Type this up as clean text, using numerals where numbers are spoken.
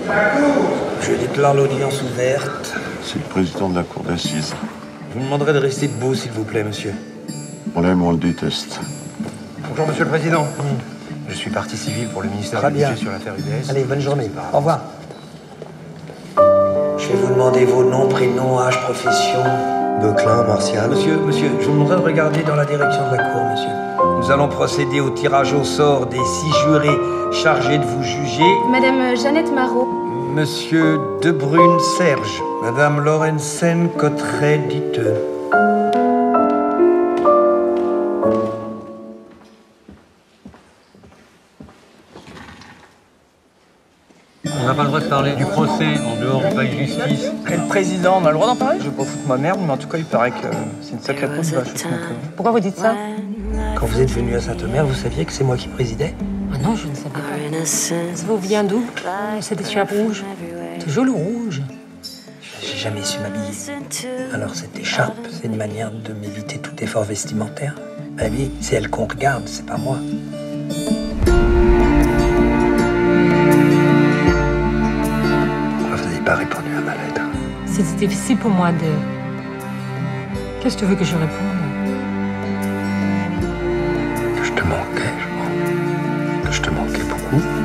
Je déclare l'audience ouverte. C'est le président de la cour d'assises. Je vous demanderai de rester debout, s'il vous plaît, monsieur. On l'aime ou on le déteste. Bonjour, monsieur le président. Je suis partie civile pour le ministère Très du bien. Budget sur l'affaire UBS. Allez, bonne journée. Au revoir. Je vais vous demander vos noms, prénoms, âge, profession. Beuclin, Martial. Monsieur, je vous demanderai de regarder dans la direction de la cour, monsieur. Nous allons procéder au tirage au sort des 6 jurés chargés de vous juger. Madame Jeannette Marot. Monsieur Debrune Serge. Madame Lorenzen Cotteret-Ditteux. On n'a pas le droit de parler du procès en dehors du palais de justice. Et le président, on a le droit d'en parler? Je vais pas foutre ma merde, mais en tout cas, il paraît que c'est une sacrée peau de vache. Pourquoi vous dites ça? Quand vous êtes venu à Saint-Omer, vous saviez que c'est moi qui présidais? Ah non, je ne savais pas. Ça vous vient d'où? Cette écharpe rouge. Toujours le rouge. J'ai jamais su m'habiller. Alors cette écharpe, c'est une manière de m'éviter tout effort vestimentaire. Ben oui, c'est elle qu'on regarde, c'est pas moi. Pourquoi vous n'avez pas répondu à ma lettre? C'était difficile pour moi de... Qu'est-ce que tu veux que je réponde? Que je te manquais, je crois. Que je te manquais beaucoup.